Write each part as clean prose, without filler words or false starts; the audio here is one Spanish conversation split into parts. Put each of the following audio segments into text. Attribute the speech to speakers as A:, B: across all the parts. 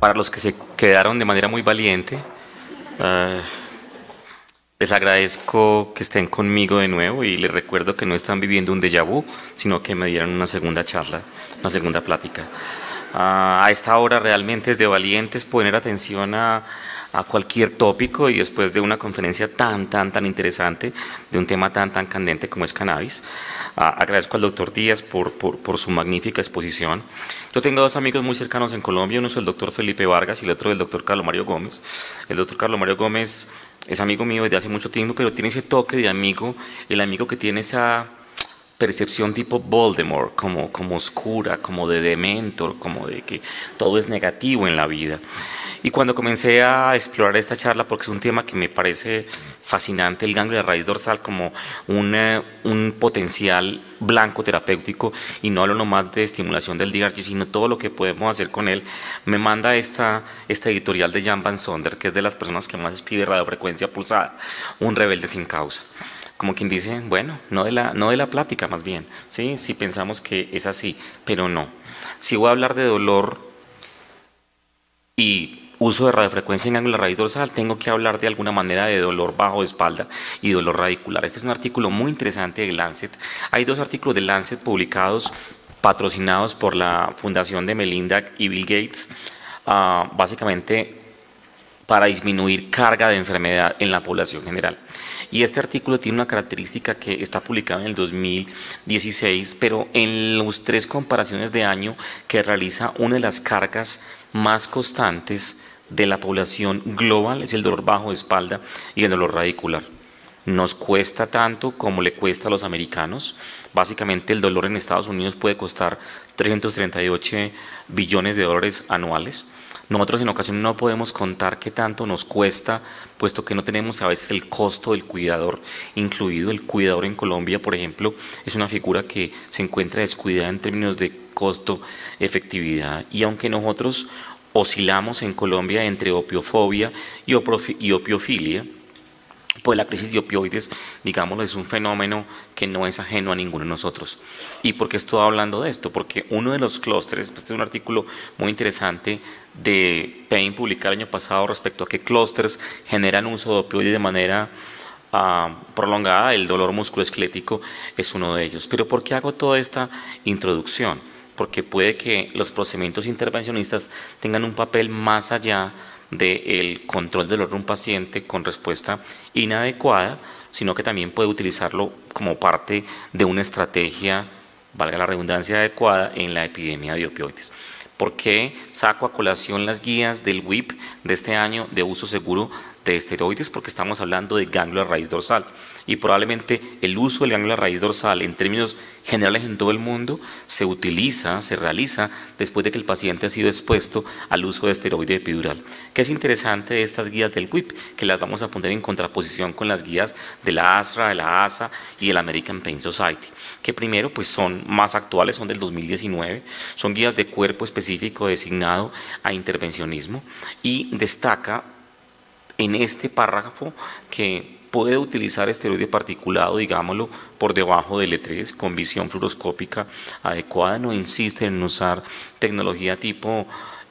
A: Para los que se quedaron de manera muy valiente, eh, les agradezco que estén conmigo de nuevo y les recuerdo que no están viviendo un déjà vu, sino que me dieron una segunda charla, una segunda plática. A esta hora realmente es de valientes poner atención a cualquier tópico y después de una conferencia tan interesante, de un tema tan candente como es cannabis. Agradezco al doctor Díaz por su magnífica exposición. Yo tengo dos amigos muy cercanos en Colombia, uno es el doctor Felipe Vargas y el otro el doctor Carlos Mario Gómez. El doctor Carlos Mario Gómez es amigo mío desde hace mucho tiempo, pero tiene ese toque de amigo, el amigo que tiene esa percepción tipo Voldemort, como oscura, como de Dementor, como de que todo es negativo en la vida. Y cuando comencé a explorar esta charla, porque es un tema que me parece fascinante, el ganglio de raíz dorsal como un potencial blanco terapéutico, y no hablo nomás de estimulación del DRG, sino todo lo que podemos hacer con él, me manda esta editorial de Jan Van Sonder, que es de las personas que más escribe radiofrecuencia pulsada, un rebelde sin causa. Como quien dice, bueno, no de la plática más bien, ¿sí? Si pensamos que es así, pero no. Si voy a hablar de dolor y uso de radiofrecuencia en ángulo de raíz dorsal, tengo que hablar de alguna manera de dolor bajo de espalda y dolor radicular. Este es un artículo muy interesante de Lancet. Hay dos artículos de Lancet publicados, patrocinados por la Fundación de Melinda y Bill Gates, básicamente para disminuir carga de enfermedad en la población general. Y este artículo tiene una característica que está publicado en el 2016, pero en las tres comparaciones de año que realiza, una de las cargas más constantes de la población global es el dolor bajo de espalda y el dolor radicular. Nos cuesta tanto como le cuesta a los americanos. Básicamente el dolor en Estados Unidos puede costar 338 billones de dólares anuales. Nosotros en ocasiones no podemos contar qué tanto nos cuesta, puesto que no tenemos a veces el costo del cuidador incluido. El cuidador en Colombia, por ejemplo, es una figura que se encuentra descuidada en términos de costo-efectividad. Y aunque nosotros oscilamos en Colombia entre opiofobia y opiofilia, pues la crisis de opioides, digámoslo, es un fenómeno que no es ajeno a ninguno de nosotros. ¿Y por qué estoy hablando de esto? Porque uno de los clústeres, este es un artículo muy interesante de Payne publicado el año pasado respecto a qué clústeres generan uso de opioides de manera prolongada. El dolor musculoesquelético es uno de ellos. Pero ¿por qué hago toda esta introducción? Porque puede que los procedimientos intervencionistas tengan un papel más allá del control del dolor de un paciente con respuesta inadecuada, sino que también puede utilizarlo como parte de una estrategia, valga la redundancia, adecuada en la epidemia de opioides. ¿Por qué saco a colación las guías del WIP de este año de uso seguro de esteroides? Porque estamos hablando de ganglio de raíz dorsal y probablemente el uso del ganglio de raíz dorsal en términos generales en todo el mundo se realiza después de que el paciente ha sido expuesto al uso de esteroide epidural. ¿Qué es interesante de estas guías del WIP? Que las vamos a poner en contraposición con las guías de la ASRA, de la ASA y de la American Pain Society, que primero pues son más actuales, son del 2019, son guías de cuerpo específico designado a intervencionismo, y destaca en este párrafo que puede utilizar esteroide particulado, digámoslo, por debajo del E3 con visión fluoroscópica adecuada. No insiste en usar tecnología tipo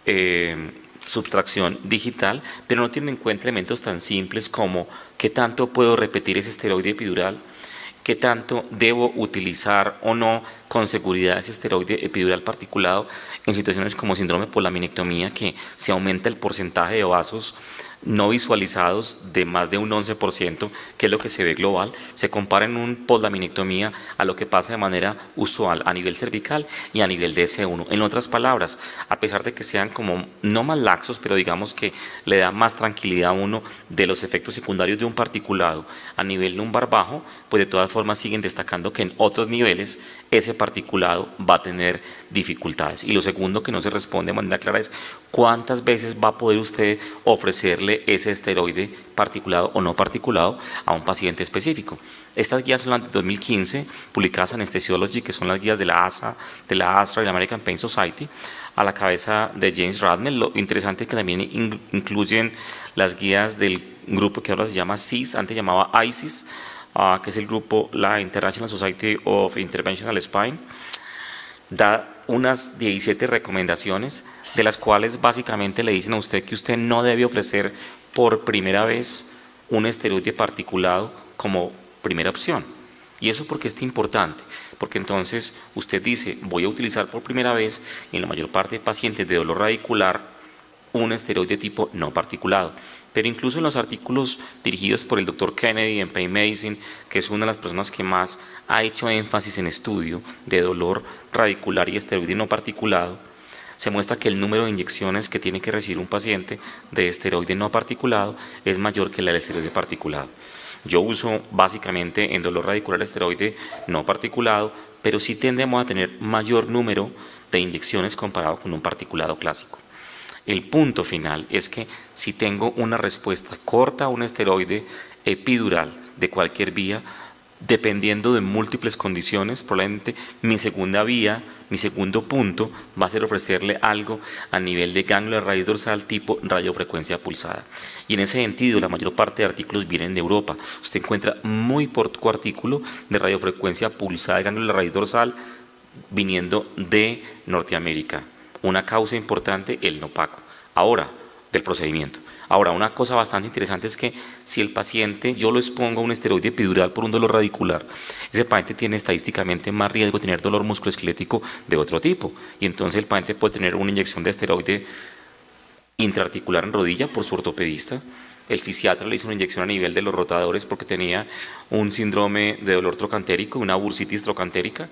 A: subtracción digital, pero no tiene en cuenta elementos tan simples como qué tanto puedo repetir ese esteroide epidural, qué tanto debo utilizar o no con seguridad ese esteroide epidural particulado en situaciones como síndrome por laminectomía, que se aumenta el porcentaje de vasos no visualizados de más de un 11%, que es lo que se ve global. Se compara en un poslaminectomía a lo que pasa de manera usual a nivel cervical y a nivel de S1. En otras palabras, a pesar de que sean como no más laxos, pero digamos que le da más tranquilidad a uno de los efectos secundarios de un particulado a nivel lumbar bajo, pues de todas formas siguen destacando que en otros niveles ese particulado va a tener dificultades. Y lo segundo que no se responde de manera clara es cuántas veces va a poder usted ofrecerle ese esteroide particulado o no particulado a un paciente específico. Estas guías son las de 2015, publicadas en Anesthesiology, que son las guías de la ASA, de la ASTRA y la American Pain Society, a la cabeza de James Radnell. Lo interesante es que también incluyen las guías del grupo que ahora se llama CIS, antes llamaba ISIS, que es el grupo, la International Society of Interventional Spine. Da unas 17 recomendaciones de las cuales básicamente le dicen a usted que usted no debe ofrecer por primera vez un esteroide particulado como primera opción. ¿Y eso por qué es importante? Porque entonces usted dice, voy a utilizar por primera vez, en la mayor parte de pacientes de dolor radicular, un esteroide tipo no particulado. Pero incluso en los artículos dirigidos por el Dr. Kennedy en Pain Medicine, que es una de las personas que más ha hecho énfasis en estudio de dolor radicular y esteroide no particulado, se muestra que el número de inyecciones que tiene que recibir un paciente de esteroide no particulado es mayor que la del esteroide particulado. Yo uso básicamente en dolor radicular esteroide no particulado, pero sí tendemos a tener mayor número de inyecciones comparado con un particulado clásico. El punto final es que si tengo una respuesta corta a un esteroide epidural de cualquier vía, dependiendo de múltiples condiciones, probablemente mi segunda vía, mi segundo punto va a ser ofrecerle algo a nivel de ganglio de raíz dorsal tipo radiofrecuencia pulsada. Y en ese sentido, la mayor parte de artículos vienen de Europa. Usted encuentra muy poco artículo de radiofrecuencia pulsada de ganglio de raíz dorsal viniendo de Norteamérica. Una causa importante, el no pago. Ahora, del procedimiento. Ahora, una cosa bastante interesante es que si el paciente, yo lo expongo a un esteroide epidural por un dolor radicular, ese paciente tiene estadísticamente más riesgo de tener dolor musculoesquelético de otro tipo. Y entonces el paciente puede tener una inyección de esteroide intraarticular en rodilla por su ortopedista. El fisiatra le hizo una inyección a nivel de los rotadores porque tenía un síndrome de dolor trocantérico, una bursitis trocantérica.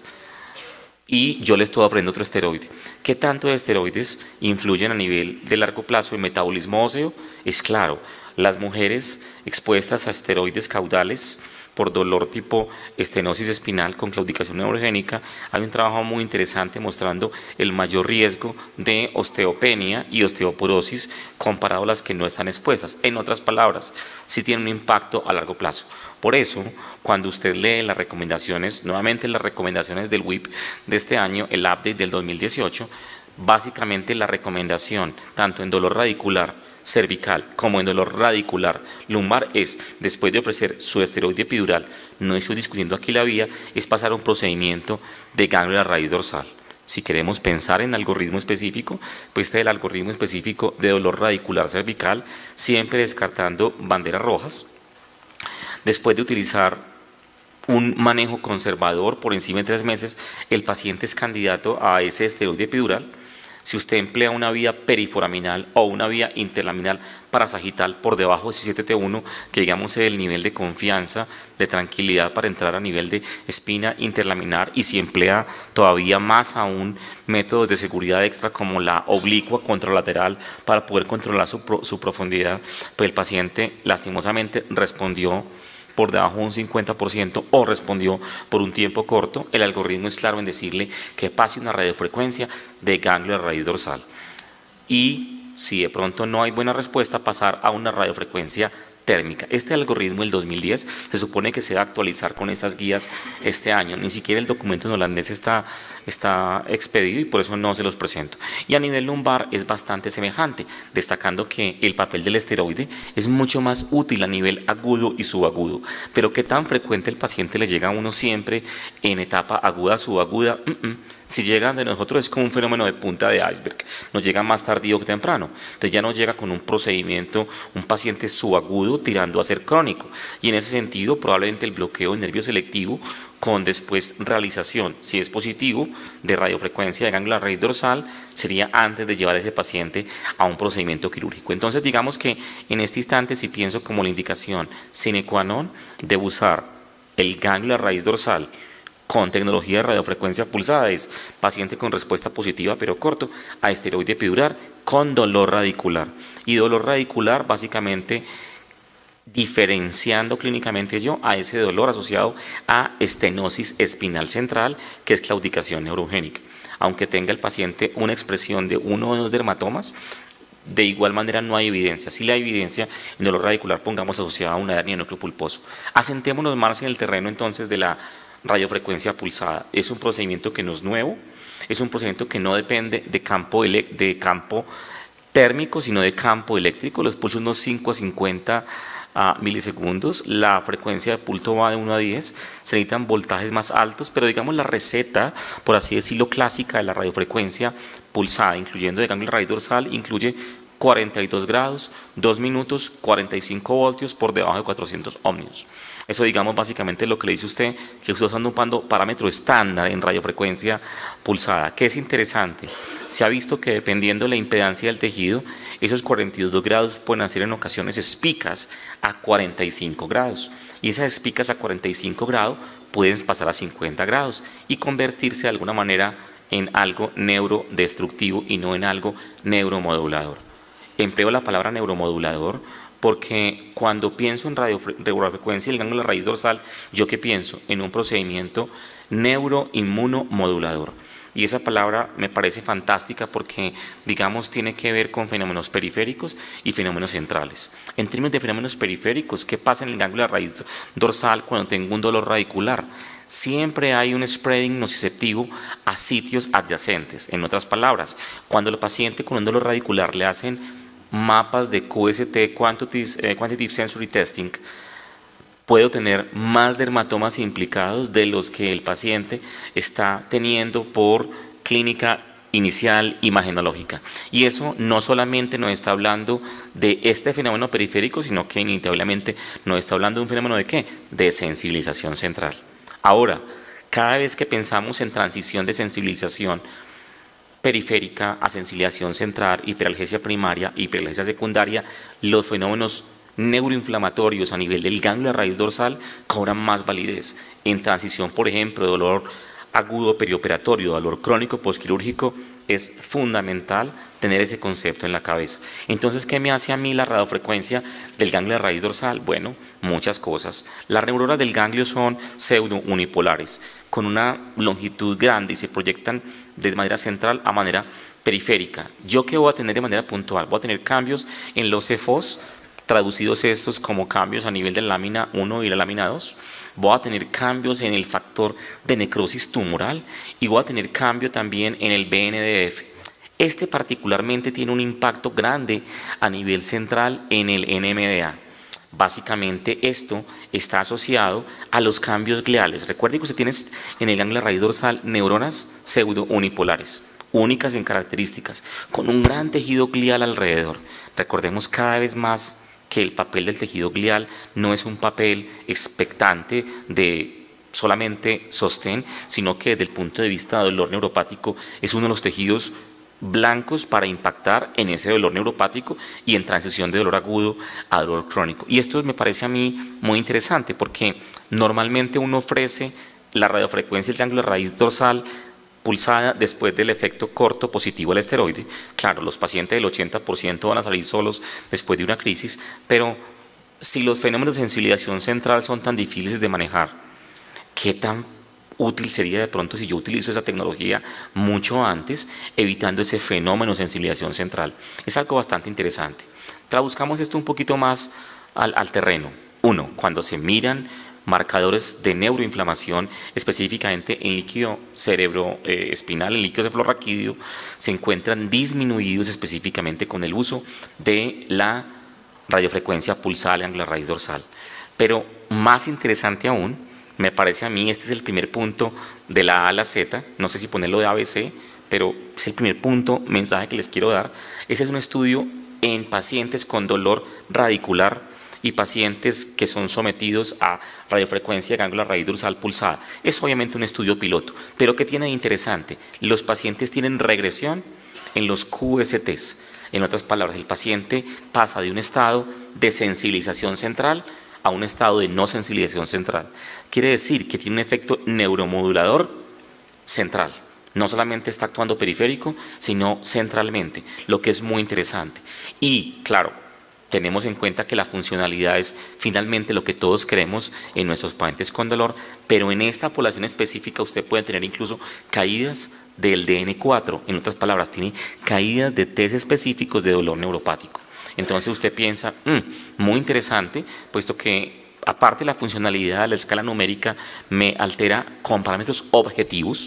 A: Y yo le estoy ofreciendo otro esteroide. ¿Qué tanto de esteroides influyen a nivel de largo plazo en metabolismo óseo? Es claro, las mujeres expuestas a esteroides caudales por dolor tipo estenosis espinal con claudicación neurogénica, hay un trabajo muy interesante mostrando el mayor riesgo de osteopenia y osteoporosis comparado a las que no están expuestas. En otras palabras, sí tienen un impacto a largo plazo. Por eso, cuando usted lee las recomendaciones, nuevamente las recomendaciones del WIP de este año, el update del 2018, básicamente la recomendación, tanto en dolor radicular cervical como en dolor radicular lumbar, es, después de ofrecer su esteroide epidural, no estoy discutiendo aquí la vía, es pasar a un procedimiento de ganglio de la raíz dorsal. Si queremos pensar en algoritmo específico, pues este es el algoritmo específico de dolor radicular cervical, siempre descartando banderas rojas. Después de utilizar un manejo conservador por encima de 3 meses, el paciente es candidato a ese esteroide epidural. Si usted emplea una vía periforaminal o una vía interlaminar parasagital por debajo de 7T1, que digamos es el nivel de confianza, de tranquilidad para entrar a nivel de espina interlaminar, y si emplea todavía más aún métodos de seguridad extra como la oblicua contralateral para poder controlar su profundidad, pues el paciente lastimosamente respondió por debajo de un 50% o respondió por un tiempo corto. El algoritmo es claro en decirle que pase una radiofrecuencia de ganglio de raíz dorsal. Y si de pronto no hay buena respuesta, pasar a una radiofrecuencia térmica. Este algoritmo, el 2010, se supone que se va a actualizar con esas guías este año. Ni siquiera el documento en holandés está expedido y por eso no se los presento. Y a nivel lumbar es bastante semejante, destacando que el papel del esteroide es mucho más útil a nivel agudo y subagudo. Pero ¿qué tan frecuente el paciente le llega a uno siempre en etapa aguda, subaguda? Si llega de nosotros es como un fenómeno de punta de iceberg, nos llega más tardío que temprano. Entonces ya nos llega con un procedimiento, un paciente subagudo tirando a ser crónico, y en ese sentido probablemente el bloqueo de nervio selectivo con después realización, si es positivo, de radiofrecuencia de ganglio de la raíz dorsal, sería antes de llevar a ese paciente a un procedimiento quirúrgico. Entonces digamos que en este instante, si pienso como la indicación sine qua non de usar el ganglio de la raíz dorsal con tecnología de radiofrecuencia pulsada, es paciente con respuesta positiva pero corto a esteroide epidural con dolor radicular. Y dolor radicular básicamente diferenciando clínicamente yo a ese dolor asociado a estenosis espinal central, que es claudicación neurogénica. Aunque tenga el paciente una expresión de uno o dos dermatomas, de igual manera no hay evidencia. Si la evidencia en dolor radicular pongamos asociada a una hernia de núcleo pulposo. Asentémonos más en el terreno entonces de la radiofrecuencia pulsada. Es un procedimiento que no es nuevo, es un procedimiento que no depende de campo térmico, sino de campo eléctrico. Los pulsos unos 5 a 50 milisegundos, la frecuencia de punto va de 1 a 10, se necesitan voltajes más altos, pero digamos la receta, por así decirlo, clásica de la radiofrecuencia pulsada, incluyendo de ganglio raíz dorsal, incluye 42 grados, 2 minutos, 45 voltios por debajo de 400 ohmios. Eso, digamos, básicamente lo que le dice usted, que usted está usando un parámetro estándar en radiofrecuencia pulsada. ¿Qué es interesante? Se ha visto que dependiendo de la impedancia del tejido, esos 42 grados pueden hacer en ocasiones espicas a 45 grados. Y esas espicas a 45 grados pueden pasar a 50 grados y convertirse de alguna manera en algo neurodestructivo y no en algo neuromodulador. Empleo la palabra neuromodulador porque cuando pienso en radiofrecuencia del ganglio de la raíz dorsal, ¿yo qué pienso? En un procedimiento neuroinmunomodulador. Y esa palabra me parece fantástica porque, digamos, tiene que ver con fenómenos periféricos y fenómenos centrales. En términos de fenómenos periféricos, ¿qué pasa en el ganglio de la raíz dorsal cuando tengo un dolor radicular? Siempre hay un spreading nociceptivo a sitios adyacentes. En otras palabras, cuando el paciente con un dolor radicular le hacen mapas de QST, Quantitative Sensory Testing, puedo tener más dermatomas implicados de los que el paciente está teniendo por clínica inicial imagenológica. Y eso no solamente nos está hablando de este fenómeno periférico, sino que inevitablemente nos está hablando de un fenómeno de ¿qué? De sensibilización central. Ahora, cada vez que pensamos en transición de sensibilización periférica a sensibilización central, hiperalgesia primaria, hiperalgesia secundaria, los fenómenos neuroinflamatorios a nivel del ganglio de raíz dorsal cobran más validez. En transición, por ejemplo, de dolor agudo perioperatorio, dolor crónico postquirúrgico, es fundamental tener ese concepto en la cabeza. Entonces, ¿qué me hace a mí la radiofrecuencia del ganglio de raíz dorsal? Bueno, muchas cosas. Las neuronas del ganglio son pseudo-unipolares, con una longitud grande y se proyectan de manera central a manera periférica. ¿Yo qué voy a tener de manera puntual? Voy a tener cambios en los EFOs, traducidos estos como cambios a nivel de la lámina 1 y la lámina 2. Voy a tener cambios en el factor de necrosis tumoral y voy a tener cambio también en el BNDF. Este particularmente tiene un impacto grande a nivel central en el NMDA. Básicamente esto está asociado a los cambios gliales. Recuerde que usted tiene en el ganglio de raíz dorsal neuronas pseudo-unipolares, únicas en características, con un gran tejido glial alrededor. Recordemos cada vez más que el papel del tejido glial no es un papel expectante de solamente sostén, sino que desde el punto de vista del dolor neuropático es uno de los tejidos blancos para impactar en ese dolor neuropático y en transición de dolor agudo a dolor crónico. Y esto me parece a mí muy interesante porque normalmente uno ofrece la radiofrecuencia del ganglio de raíz dorsal pulsada después del efecto corto positivo al esteroide. Claro, los pacientes del 80% van a salir solos después de una crisis, pero si los fenómenos de sensibilización central son tan difíciles de manejar, ¿qué tan útil sería de pronto si yo utilizo esa tecnología mucho antes, evitando ese fenómeno de sensibilización central? Es algo bastante interesante. Traduzcamos esto un poquito más al terreno. Uno, cuando se miran marcadores de neuroinflamación, específicamente en líquido cerebroespinal, en líquido cefalorraquídeo, se encuentran disminuidos específicamente con el uso de la radiofrecuencia pulsada del ganglio de raíz dorsal. Pero más interesante aún, me parece a mí, este es el primer punto de la A a la Z, no sé si ponerlo de ABC, pero es el primer punto, mensaje que les quiero dar. Ese es un estudio en pacientes con dolor radicular y pacientes que son sometidos a radiofrecuencia de ganglio de raíz dorsal pulsada. Es obviamente un estudio piloto, pero ¿qué tiene de interesante? Los pacientes tienen regresión en los QSTs. En otras palabras, el paciente pasa de un estado de sensibilización central a un estado de no sensibilización central. Quiere decir que tiene un efecto neuromodulador central. No solamente está actuando periférico, sino centralmente, lo que es muy interesante. Y, claro, tenemos en cuenta que la funcionalidad es finalmente lo que todos queremos en nuestros pacientes con dolor, pero en esta población específica usted puede tener incluso caídas del DN4. En otras palabras, tiene caídas de test específicos de dolor neuropático. Entonces usted piensa, muy interesante, puesto que aparte de la funcionalidad de la escala numérica, me altera con parámetros objetivos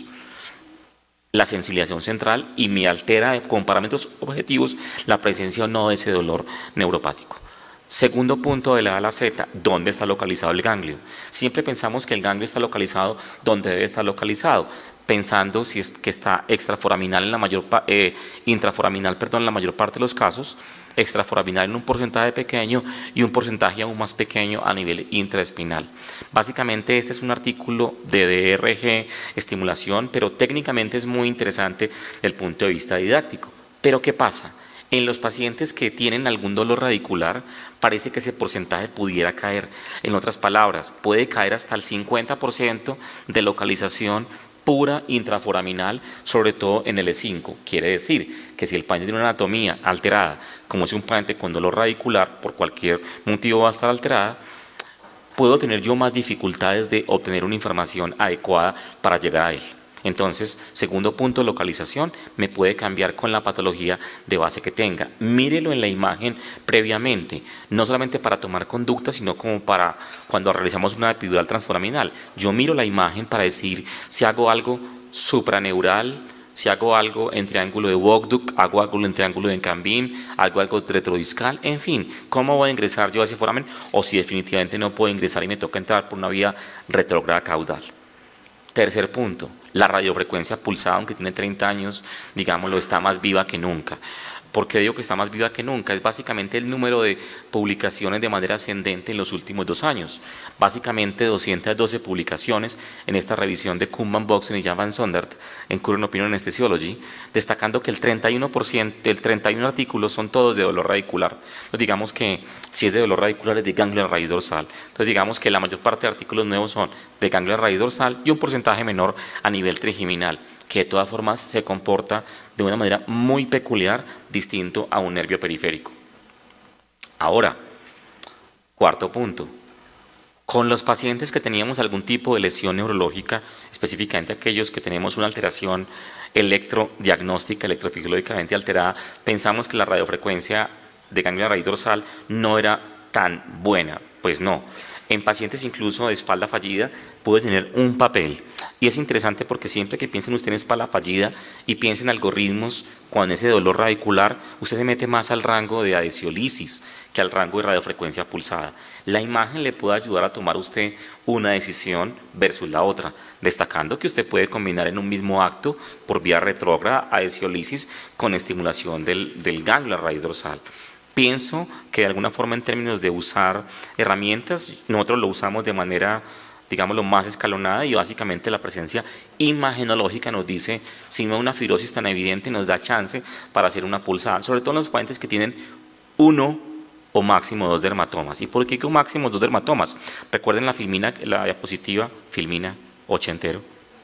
A: la sensibilización central y me altera con parámetros objetivos la presencia o no de ese dolor neuropático. Segundo punto de la A a la Z, ¿dónde está localizado el ganglio? Siempre pensamos que el ganglio está localizado donde debe estar localizado, pensando si es que está extraforaminal en la intraforaminal, perdón, en la mayor parte de los casos, extraforaminal en un porcentaje pequeño y un porcentaje aún más pequeño a nivel intraespinal. Básicamente este es un artículo de DRG, estimulación, pero técnicamente es muy interesante desde el punto de vista didáctico. ¿Pero qué pasa? En los pacientes que tienen algún dolor radicular, parece que ese porcentaje pudiera caer. En otras palabras, puede caer hasta el 50% de localización pura intraforaminal, sobre todo en el E5. Quiere decir que si el paciente tiene una anatomía alterada, como es un paciente con dolor radicular, por cualquier motivo va a estar alterada, puedo tener yo más dificultades de obtener una información adecuada para llegar a él. Entonces, segundo punto, localización, me puede cambiar con la patología de base que tenga. Mírelo en la imagen previamente, no solamente para tomar conducta, sino como para cuando realizamos una epidural transforaminal. Yo miro la imagen para decir si hago algo supraneural, si hago algo en triángulo de Wogduk, hago algo en triángulo de Cambin, hago algo retrodiscal, en fin, cómo voy a ingresar yo a ese foramen o si definitivamente no puedo ingresar y me toca entrar por una vía retrógrada caudal. Tercer punto, la radiofrecuencia pulsada, aunque tiene 30 años, digámoslo, está más viva que nunca. ¿Por qué digo que está más viva que nunca? Es básicamente el número de publicaciones de manera ascendente en los últimos 2 años. Básicamente 212 publicaciones en esta revisión de Kuhlmann, Boxen y Jan van Sondert en Current Opinion Anesthesiology, destacando que el 31 artículos son todos de dolor radicular. Entonces digamos que si es de dolor radicular es de ganglio en raíz dorsal. Entonces digamos que la mayor parte de artículos nuevos son de ganglio en raíz dorsal y un porcentaje menor a nivel trigeminal, que de todas formas se comporta de una manera muy peculiar, distinto a un nervio periférico. Ahora, cuarto punto, con los pacientes que teníamos algún tipo de lesión neurológica, específicamente aquellos que tenemos una alteración electrodiagnóstica, electrofisiológicamente alterada, pensamos que la radiofrecuencia de ganglio de raíz dorsal no era tan buena. Pues no. En pacientes incluso de espalda fallida puede tener un papel. Y es interesante porque siempre que piensen usted en espalda fallida y piensen en algoritmos con ese dolor radicular, usted se mete más al rango de adhesiolisis que al rango de radiofrecuencia pulsada. La imagen le puede ayudar a tomar usted una decisión versus la otra, destacando que usted puede combinar en un mismo acto por vía retrógrada adhesiolisis con estimulación del ganglio a raíz dorsal. Pienso que de alguna forma en términos de usar herramientas, nosotros lo usamos de manera, digámoslo, más escalonada y básicamente la presencia imagenológica nos dice, si no una fibrosis tan evidente, nos da chance para hacer una pulsada, sobre todo en los pacientes que tienen 1 o máximo 2 dermatomas. ¿Y por qué que máximo 2 dermatomas? Recuerden la diapositiva, filmina ochentero.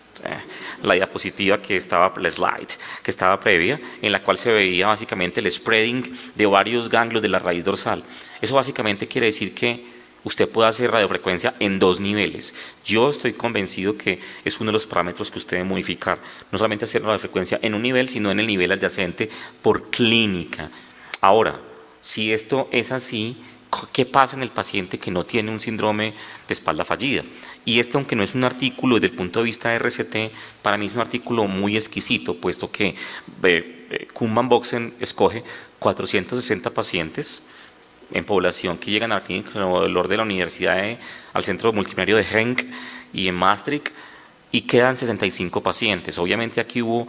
A: La diapositiva que estaba, la slide, que estaba previa, en la cual se veía básicamente el spreading de varios ganglios de la raíz dorsal. Eso básicamente quiere decir que usted puede hacer radiofrecuencia en 2 niveles. Yo estoy convencido que es uno de los parámetros que usted debe modificar. No solamente hacer radiofrecuencia en un nivel, sino en el nivel adyacente por clínica. Ahora, si esto es así, ¿qué pasa en el paciente que no tiene un síndrome de espalda fallida? Y este, aunque no es un artículo desde el punto de vista de RCT, para mí es un artículo muy exquisito, puesto que Kuhlmann Boxen escoge 460 pacientes en población que llegan al clínico dolor de la universidad, al centro multidisciplinario de Genk y en Maastricht, y quedan 65 pacientes. Obviamente aquí hubo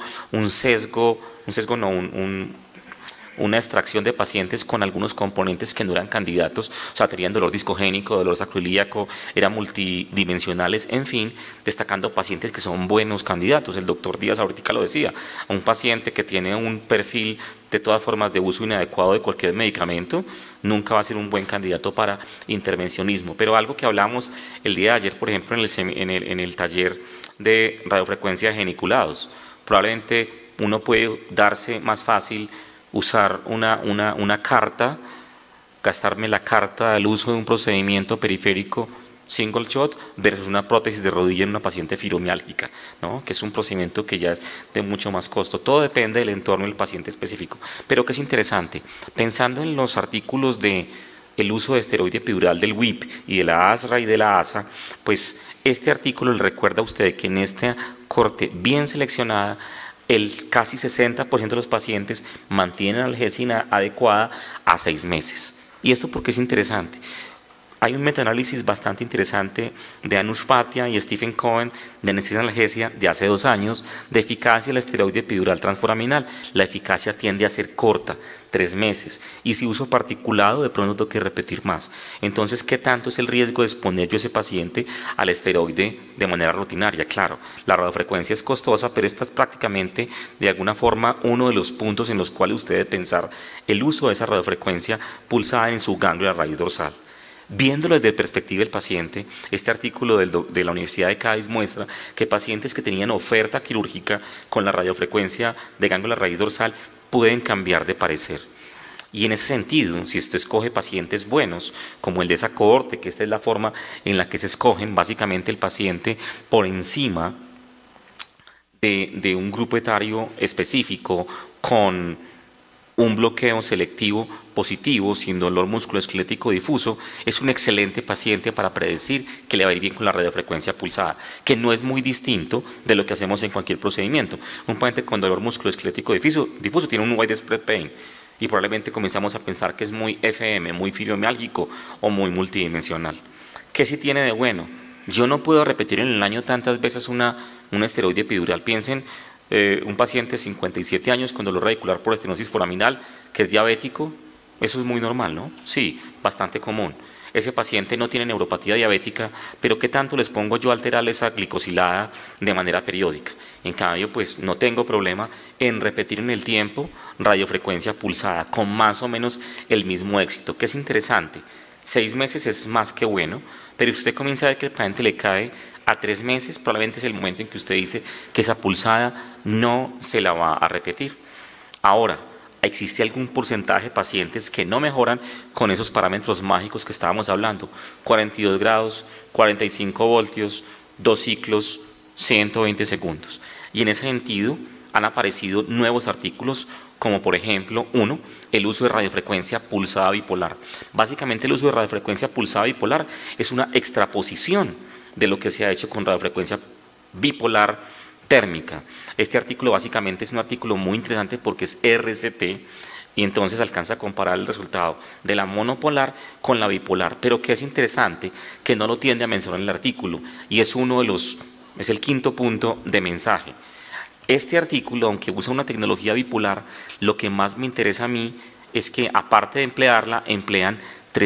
A: una extracción de pacientes con algunos componentes que no eran candidatos, o sea, tenían dolor discogénico, dolor sacroilíaco, eran multidimensionales, en fin, destacando pacientes que son buenos candidatos. El doctor Díaz ahorita lo decía, a un paciente que tiene un perfil de todas formas de uso inadecuado de cualquier medicamento, nunca va a ser un buen candidato para intervencionismo. Pero algo que hablamos el día de ayer, por ejemplo, en el taller de radiofrecuencia de geniculados, probablemente uno puede darse más fácil usar una carta, gastarme la carta al uso de un procedimiento periférico single shot versus una prótesis de rodilla en una paciente fibromiálgica, ¿no? Que es un procedimiento que ya es de mucho más costo. Todo depende del entorno del paciente específico. Pero que es interesante, pensando en los artículos de el uso de esteroide epidural del WIP y de la ASRA y de la ASA, pues este artículo le recuerda a usted que en esta corte bien seleccionada el casi 60% de los pacientes mantienen analgesia adecuada a 6 meses. ¿Y esto por qué es interesante? Hay un metaanálisis bastante interesante de Anush Bhatia y Stephen Cohen de anestesia analgesia de hace 2 años de eficacia del esteroide epidural transforaminal. La eficacia tiende a ser corta, 3 meses, y si uso particulado de pronto tengo que repetir más. Entonces, ¿qué tanto es el riesgo de exponer yo a ese paciente al esteroide de manera rutinaria? Claro, la radiofrecuencia es costosa, pero esta es prácticamente de alguna forma uno de los puntos en los cuales usted debe pensar el uso de esa radiofrecuencia pulsada en su ganglio de la raíz dorsal. Viéndolo desde la perspectiva del paciente, este artículo de la Universidad de Cádiz muestra que pacientes que tenían oferta quirúrgica con la radiofrecuencia de ganglio de la raíz dorsal pueden cambiar de parecer. Y en ese sentido, si usted escoge pacientes buenos, como el de esa cohorte, que esta es la forma en la que se escogen básicamente el paciente por encima de un grupo etario específico con un bloqueo selectivo positivo sin dolor musculoesquelético difuso, es un excelente paciente para predecir que le va a ir bien con la radiofrecuencia pulsada, que no es muy distinto de lo que hacemos en cualquier procedimiento. Un paciente con dolor musculoesquelético difuso tiene un widespread pain y probablemente comenzamos a pensar que es muy FM, muy fibromiálgico o muy multidimensional. ¿Qué sí tiene de bueno? Yo no puedo repetir en el año tantas veces un esteroide epidural. Piensen, un paciente de 57 años con dolor radicular por estenosis foraminal, que es diabético, eso es muy normal, ¿no? Sí, bastante común. Ese paciente no tiene neuropatía diabética, pero ¿qué tanto les pongo yo a alterar esa glicosilada de manera periódica? En cambio, pues no tengo problema en repetir en el tiempo radiofrecuencia pulsada con más o menos el mismo éxito, que es interesante. 6 meses es más que bueno, pero usted comienza a ver que el paciente le cae a 3 meses, probablemente es el momento en que usted dice que esa pulsada no se la va a repetir. Ahora, ¿existe algún porcentaje de pacientes que no mejoran con esos parámetros mágicos que estábamos hablando? 42 grados, 45 voltios, 2 ciclos, 120 segundos. Y en ese sentido han aparecido nuevos artículos como por ejemplo, el uso de radiofrecuencia pulsada bipolar. Básicamente el uso de radiofrecuencia pulsada bipolar es una extraposición de lo que se ha hecho con radiofrecuencia bipolar térmica. Este artículo básicamente es un artículo muy interesante porque es RCT y entonces alcanza a comparar el resultado de la monopolar con la bipolar, pero que es interesante que no lo tiende a mencionar en el artículo y es es el quinto punto de mensaje. Este artículo, aunque usa una tecnología bipolar, lo que más me interesa a mí es que aparte de emplearla, emplean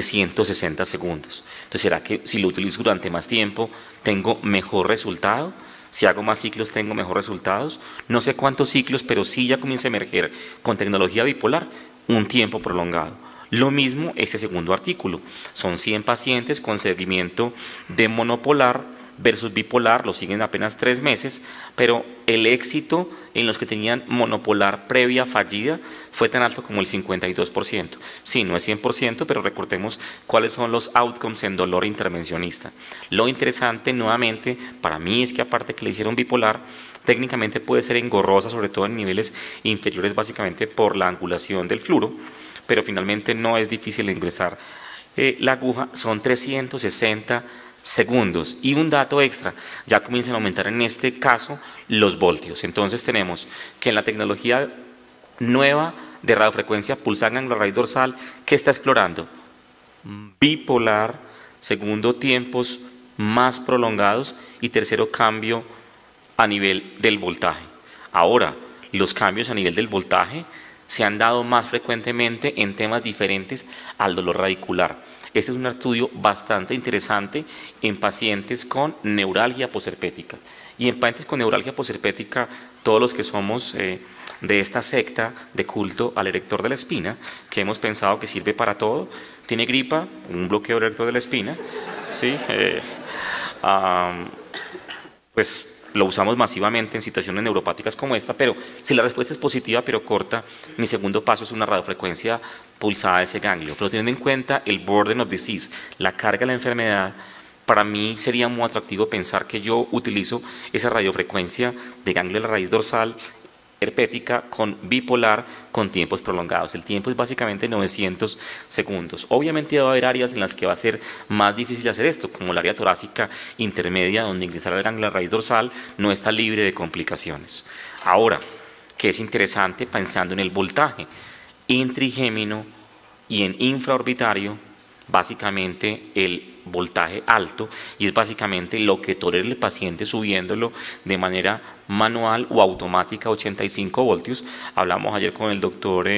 A: 360 segundos. Entonces, ¿será que si lo utilizo durante más tiempo tengo mejor resultado? Si hago más ciclos tengo mejores resultados. No sé cuántos ciclos, pero sí ya comienza a emerger con tecnología bipolar un tiempo prolongado. Lo mismo ese segundo artículo. Son 100 pacientes con seguimiento de monopolar versus bipolar, lo siguen apenas 3 meses, pero el éxito en los que tenían monopolar previa fallida fue tan alto como el 52%. Sí, no es 100%, pero recordemos cuáles son los outcomes en dolor intervencionista. Lo interesante nuevamente para mí es que aparte que le hicieron bipolar, técnicamente puede ser engorrosa, sobre todo en niveles inferiores, básicamente por la angulación del fluoro, pero finalmente no es difícil de ingresar. La aguja son 360 segundos. Y un dato extra, ya comienzan a aumentar en este caso los voltios. Entonces tenemos que en la tecnología nueva de radiofrecuencia pulsada en la raíz dorsal, ¿qué está explorando? Bipolar, segundo tiempos más prolongados y tercero cambio a nivel del voltaje. Ahora, los cambios a nivel del voltaje se han dado más frecuentemente en temas diferentes al dolor radicular. Este es un estudio bastante interesante en pacientes con neuralgia posherpética. Y en pacientes con neuralgia posherpética, todos los que somos de esta secta de culto al erector de la espina, que hemos pensado que sirve para todo, tiene gripa, un bloqueo del erector de la espina, ¿sí? Pues lo usamos masivamente en situaciones neuropáticas como esta, pero si la respuesta es positiva pero corta, mi segundo paso es una radiofrecuencia pulsada de ese ganglio. Pero teniendo en cuenta el burden of disease, la carga de la enfermedad, para mí sería muy atractivo pensar que yo utilizo esa radiofrecuencia de ganglio de la raíz dorsal herpética con bipolar con tiempos prolongados. El tiempo es básicamente 900 segundos. Obviamente va a haber áreas en las que va a ser más difícil hacer esto, como el área torácica intermedia, donde ingresar al ganglio de la raíz dorsal no está libre de complicaciones. Ahora, que es interesante pensando en el voltaje, intrigémino y en infraorbitario básicamente el voltaje alto, y es básicamente lo que tolera el paciente subiéndolo de manera manual o automática a 85 voltios. Hablamos ayer con el doctor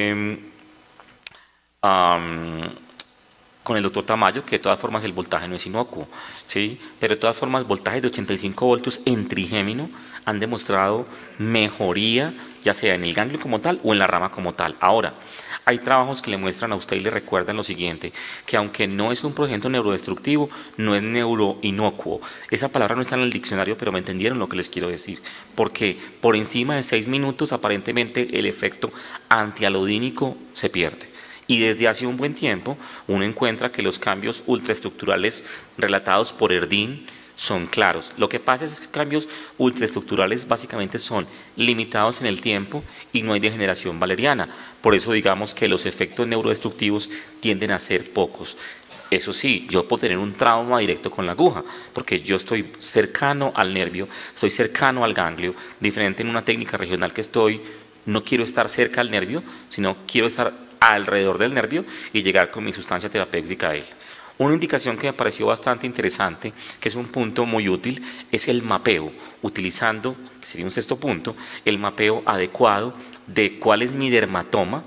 A: Tamayo, que de todas formas el voltaje no es inocuo, ¿sí? Pero de todas formas voltajes de 85 voltios en trigémino han demostrado mejoría, ya sea en el ganglio como tal o en la rama como tal. Ahora, hay trabajos que le muestran a usted y le recuerdan lo siguiente, que aunque no es un procedimiento neurodestructivo, no es neuroinocuo. Esa palabra no está en el diccionario, pero me entendieron lo que les quiero decir. Porque por encima de 6 minutos aparentemente el efecto antialodínico se pierde. Y desde hace un buen tiempo uno encuentra que los cambios ultraestructurales relatados por Erdin son claros. Lo que pasa es que cambios ultraestructurales básicamente son limitados en el tiempo y no hay degeneración valeriana. Por eso digamos que los efectos neurodestructivos tienden a ser pocos. Eso sí, yo puedo tener un trauma directo con la aguja, porque yo estoy cercano al nervio, soy cercano al ganglio, diferente en una técnica regional que no quiero estar cerca al nervio, sino quiero estar alrededor del nervio y llegar con mi sustancia terapéutica a él. Una indicación que me pareció bastante interesante, que es un punto muy útil, es el mapeo, utilizando, que sería un sexto punto, el mapeo adecuado de cuál es mi dermatoma,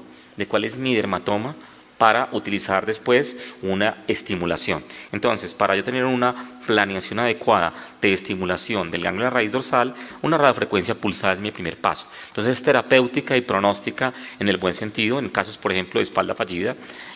A: para utilizar después una estimulación. Entonces, para yo tener una planeación adecuada de estimulación del ganglio de la raíz dorsal, una radiofrecuencia pulsada es mi primer paso. Entonces, es terapéutica y pronóstica en el buen sentido, en casos, por ejemplo, de espalda fallida,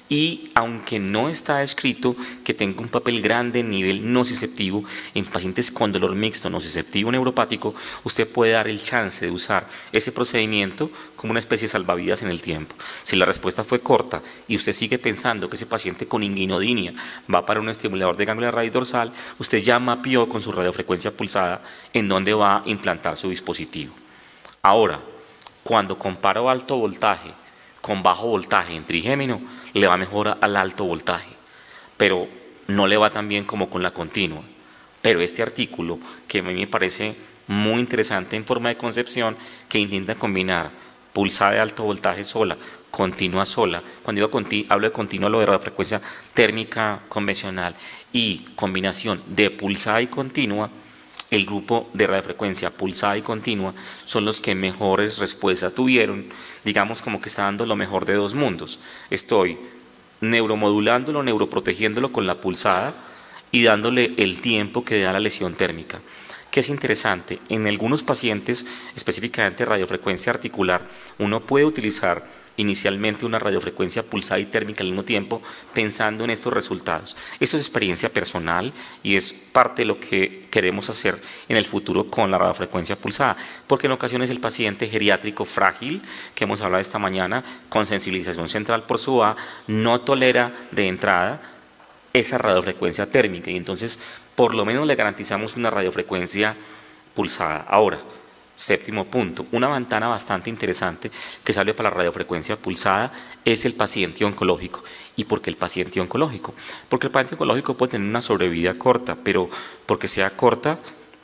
A: y aunque no está escrito que tenga un papel grande en nivel nociceptivo, en pacientes con dolor mixto nociceptivo neuropático, usted puede dar el chance de usar ese procedimiento como una especie de salvavidas en el tiempo. Si la respuesta fue corta y usted sigue pensando que ese paciente con inguinodinia va para un estimulador de ganglio de raíz dorsal, usted ya mapeó con su radiofrecuencia pulsada en dónde va a implantar su dispositivo. Ahora, cuando comparo alto voltaje con bajo voltaje en trigémino, le va mejor al alto voltaje, pero no le va tan bien como con la continua. Pero este artículo, que a mí me parece muy interesante en forma de concepción, que intenta combinar pulsada de alto voltaje sola, continua sola, cuando hablo de continua, hablo de radiofrecuencia térmica convencional y combinación de pulsada y continua. El grupo de radiofrecuencia pulsada y continua son los que mejores respuestas tuvieron, digamos como que está dando lo mejor de dos mundos. Estoy neuromodulándolo, neuroprotegiéndolo con la pulsada y dándole el tiempo que da la lesión térmica. Que es interesante, en algunos pacientes, específicamente radiofrecuencia articular, uno puede utilizar inicialmente una radiofrecuencia pulsada y térmica al mismo tiempo, pensando en estos resultados. Esto es experiencia personal y es parte de lo que queremos hacer en el futuro con la radiofrecuencia pulsada, porque en ocasiones el paciente geriátrico frágil, que hemos hablado esta mañana, con sensibilización central por SUA, no tolera de entrada esa radiofrecuencia térmica y entonces por lo menos le garantizamos una radiofrecuencia pulsada. Ahora, séptimo punto, una ventana bastante interesante que sale para la radiofrecuencia pulsada es el paciente oncológico. ¿Y por qué el paciente oncológico? Porque el paciente oncológico puede tener una sobrevida corta, pero porque sea corta,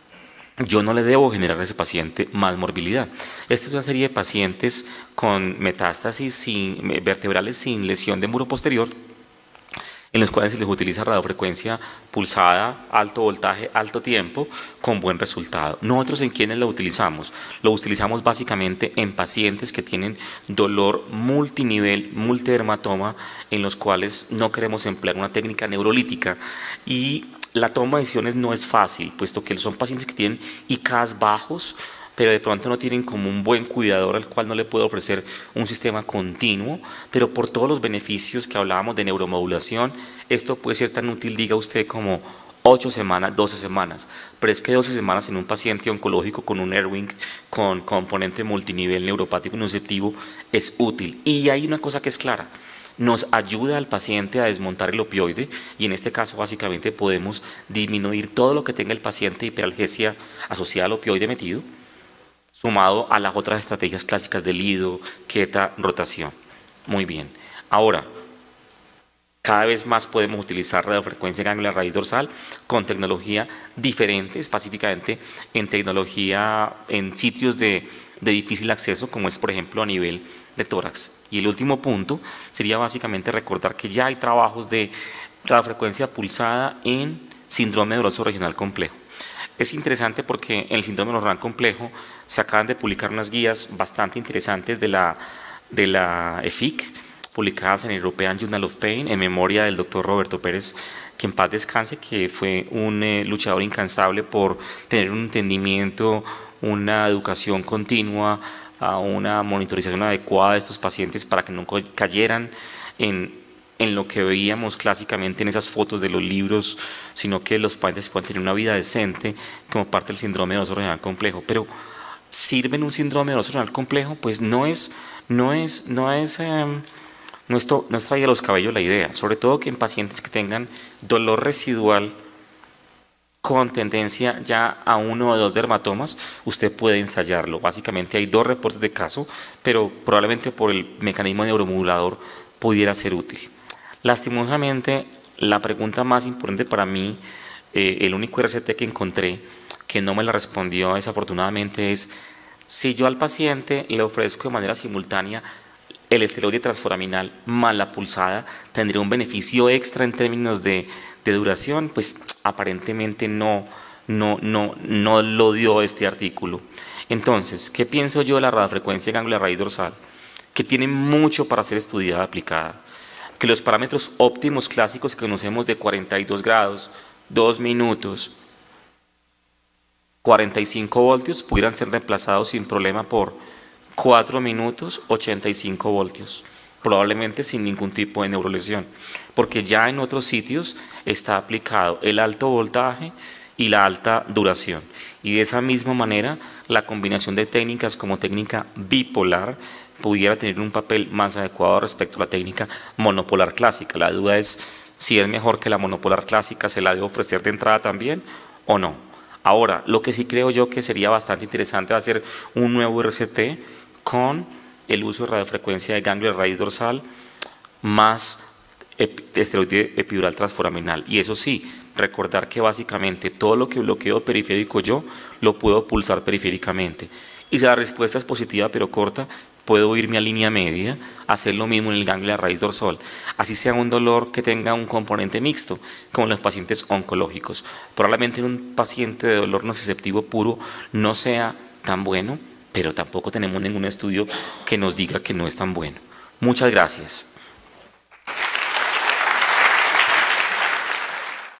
A: yo no le debo generar a ese paciente más morbilidad. Esta es una serie de pacientes con metástasis vertebrales sin lesión de muro posterior, en los cuales se les utiliza radiofrecuencia pulsada, alto voltaje, alto tiempo, con buen resultado. Nosotros en quienes lo utilizamos básicamente en pacientes que tienen dolor multinivel, multidermatoma, en los cuales no queremos emplear una técnica neurolítica y la toma de decisiones no es fácil, puesto que son pacientes que tienen ICAs bajos, pero de pronto no tienen como un buen cuidador al cual no le puedo ofrecer un sistema continuo, pero por todos los beneficios que hablábamos de neuromodulación, esto puede ser tan útil, diga usted, como 8 semanas, 12 semanas, pero es que 12 semanas en un paciente oncológico con un Erwin, con componente multinivel neuropático y nociceptivo, es útil. Y hay una cosa que es clara, nos ayuda al paciente a desmontar el opioide y en este caso básicamente podemos disminuir todo lo que tenga el paciente de hiperalgesia asociada al opioide metido, sumado a las otras estrategias clásicas de lido, quieta, rotación. Muy bien. Ahora, cada vez más podemos utilizar radiofrecuencia ganglio de raíz dorsal con tecnología diferente, específicamente en tecnología, en sitios de de difícil acceso, como es por ejemplo a nivel de tórax. Y el último punto sería básicamente recordar que ya hay trabajos de radiofrecuencia pulsada en síndrome doloroso regional complejo. Es interesante porque en el síndrome renal complejo se acaban de publicar unas guías bastante interesantes de la EFIC, publicadas en el European Journal of Pain, en memoria del doctor Roberto Pérez, que en paz descanse, que fue un luchador incansable por tener un entendimiento, una educación continua, a una monitorización adecuada de estos pacientes para que no cayeran en lo que veíamos clásicamente en esas fotos de los libros, sino que los pacientes puedan tener una vida decente como parte del síndrome doloroso renal complejo. Pero ¿sirve en un síndrome doloroso renal complejo? Pues no es traída a los cabellos la idea, sobre todo que en pacientes que tengan dolor residual con tendencia ya a 1 o 2 dermatomas, usted puede ensayarlo. Básicamente hay 2 reportes de caso, pero probablemente por el mecanismo neuromodulador pudiera ser útil. Lastimosamente, la pregunta más importante para mí, el único RCT que encontré que no me la respondió desafortunadamente es: si yo al paciente le ofrezco de manera simultánea el esteroide transforaminal más la pulsada, ¿tendría un beneficio extra en términos de duración? Pues aparentemente no lo dio este artículo. Entonces, ¿qué pienso yo de la radiofrecuencia de ganglio de raíz dorsal? Que tiene mucho para ser estudiada, aplicada. Que los parámetros óptimos clásicos que conocemos de 42 grados, 2 minutos, 45 voltios pudieran ser reemplazados sin problema por 4 minutos, 85 voltios, probablemente sin ningún tipo de neurolesión, porque ya en otros sitios está aplicado el alto voltaje y la alta duración, y de esa misma manera la combinación de técnicas como técnica bipolar pudiera tener un papel más adecuado respecto a la técnica monopolar clásica. La duda es si es mejor que la monopolar clásica, ¿se la debe ofrecer de entrada también o no? Ahora, lo que sí creo yo que sería bastante interesante es hacer un nuevo RCT con el uso de radiofrecuencia de ganglio de raíz dorsal más esteroide epidural transforaminal. Y eso sí, recordar que básicamente todo lo que bloqueo periférico yo lo puedo pulsar periféricamente. Y si la respuesta es positiva pero corta, puedo irme a línea media, hacer lo mismo en el ganglio de raíz dorsal, así sea un dolor que tenga un componente mixto, como en los pacientes oncológicos. Probablemente en un paciente de dolor nociceptivo puro no sea tan bueno, pero tampoco tenemos ningún estudio que nos diga que no es tan bueno. Muchas gracias.